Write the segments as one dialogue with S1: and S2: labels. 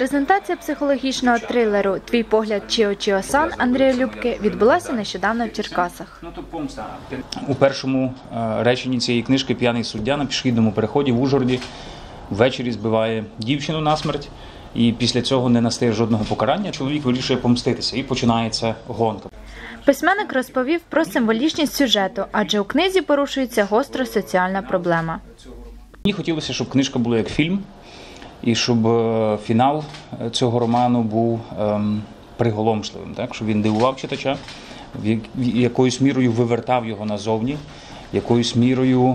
S1: Презентація психологічного трилеру «Твій погляд Чіо-Чіо-сан» Андрія Любки відбулася нещодавно в Черкасах.
S2: У першому реченні цієї книжки п'яний суддя на пішохідному переході в Ужгороді ввечері збиває дівчину насмерть, і після цього не настає жодного покарання. Чоловік вирішує помститися, і починається гонка.
S1: Письменник розповів про символічність сюжету, адже у книзі порушується гостра соціальна проблема.
S2: Мені хотілося, щоб книжка була як фільм, і щоб фінал цього роману був приголомшливим, так? Щоб він дивував читача, якоюсь мірою вивертав його назовні, якоюсь мірою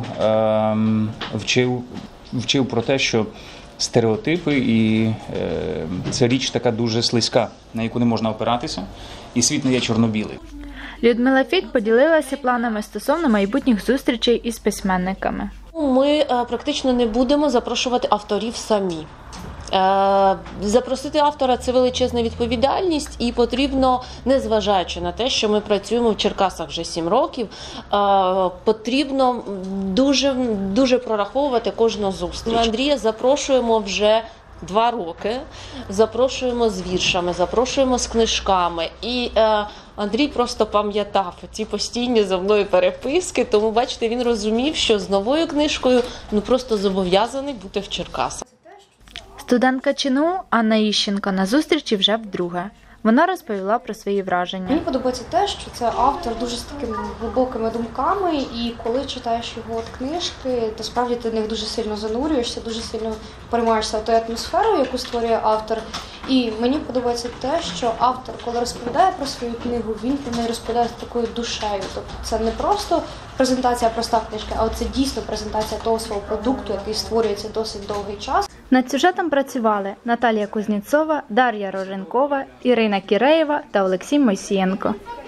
S2: вчив про те, що стереотипи і це річ така дуже слизька, на яку не можна опиратися, і світ не є чорно-білий.
S1: Людмила Фіт поділилася планами стосовно майбутніх зустрічей із письменниками.
S3: Ми практично не будемо запрошувати авторів самі. Запросити автора – це величезна відповідальність, і потрібно, незважаючи на те, що ми працюємо в Черкасах вже 7 років, потрібно дуже прораховувати кожну зустріч. Ми Андрія запрошуємо вже 2 роки, запрошуємо з віршами, запрошуємо з книжками. І Андрій просто пам'ятав ці постійні за мною переписки, тому, бачите, він розумів, що з новою книжкою просто зобов'язаний бути в Черкасах.
S1: Студентка ЧНУ Анна Іщенко на зустрічі вже вдруге. Вона розповіла про свої враження.
S4: Мені подобається те, що це автор дуже з такими глибокими думками, і коли читаєш його книжки, то справді ти в них дуже сильно занурюєшся, дуже сильно переймаєшся тою атмосферою, яку створює автор. І мені подобається те, що автор, коли розповідає про свою книгу, він про неї розповідає з такою душею. Тобто це не просто презентація проста книжки, а це дійсно презентація того свого продукту, який створюється досить довгий час.
S1: Над сюжетом працювали Наталія Кузнєцова, Дар'я Роженкова, Ірина Кіреєва та Олексій Мойсієнко.